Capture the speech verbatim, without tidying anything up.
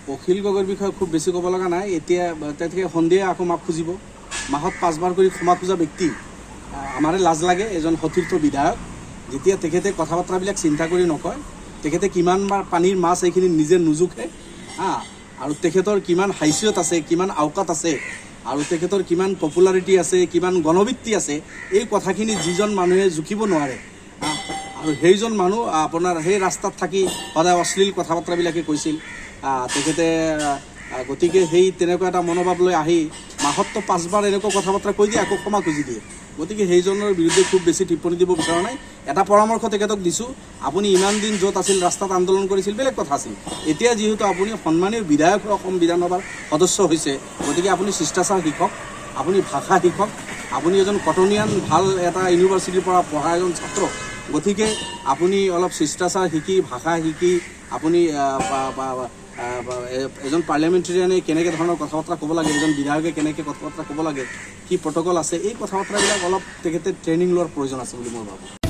অখিল গগৈৰ বিষয়ে খুব বেছি ক'ব লগা নাই। এতিয়া তেখেতে সন্ধিয়া আকৌ মাফ খুজিব। মাহত পাঁচবাৰ কৰি ক্ষমা খোজা ব্যক্তি আমাৰে লাজ লাগে। এজন সতীৰ্থ বিধায়ক যেতিয়া তেখেতে কথা বতৰাবিলাক চিন্তা কৰি নকয়, তেখেতে কিমানবাৰ পানীৰ মাছ এইখিনি নিজে নুজুখে হা, আৰু তেখেতৰ কিমান হাইচিয়ত আছে, কিমান আওকাত আছে, আৰু তেখেতৰ কিমান পপুলাৰিটি আছে, কিমান গণবৃত্তি আছে, এই কথাখিনি যিজন মানুহে জুখিব নোৱাৰে আৰু সেইজন মানুহ আপোনাৰ সেই ৰাস্তাত থাকি সদায় অশ্লীল কথা বতৰাবিলাকে কৈছিল। তেখেতে গতিকে সেই তেনেকুৱা এটা মনোভাৱ লৈ আহি মাহততো পাঁচবাৰ এনেকুৱা কথা বতৰা কৈ দিয়ে, আকৌ ক্ষমা খুজি দিয়ে। গতিকে সেইজনৰ বিৰুদ্ধে খুব বেছি টিপ্পনী দিব বিচৰা নাই। এটা পৰামৰ্শ তেখেতক দিছোঁ, আপুনি ইমান দিন য'ত আছিল ৰাস্তাত আন্দোলন কৰিছিল বেলেগ কথা আছিল, এতিয়া যিহেতু আপুনি সন্মানীয় বিধায়ক অসম বিধানসভাৰ সদস্য হৈছে, গতিকে আপুনি শিষ্টাচাৰ শিকক, আপুনি ভাষা শিকক। আপুনি এজন কটনিয়ান ভাল এটা ইউনিভাৰ্চিটিৰ পৰা পঢ়া এজন ছাত্ৰ, গতিকে আপুনি অলপ শিষ্টাচাৰ শিকি, ভাষা শিকি, আপুনি এজন পাৰ্লিয়ামেণ্টেৰিয়ানে কেনেকৈ ধৰণৰ কথা বতৰা ক'ব লাগে, এজন বিধায়কে কেনেকৈ কথা বতৰা ক'ব লাগে, কি প্ৰট'কল আছে, এই কথা বতৰাবিলাক অলপ তেখেতে ট্ৰেইনিং লোৱাৰ প্ৰয়োজন আছে বুলি মই ভাবোঁ।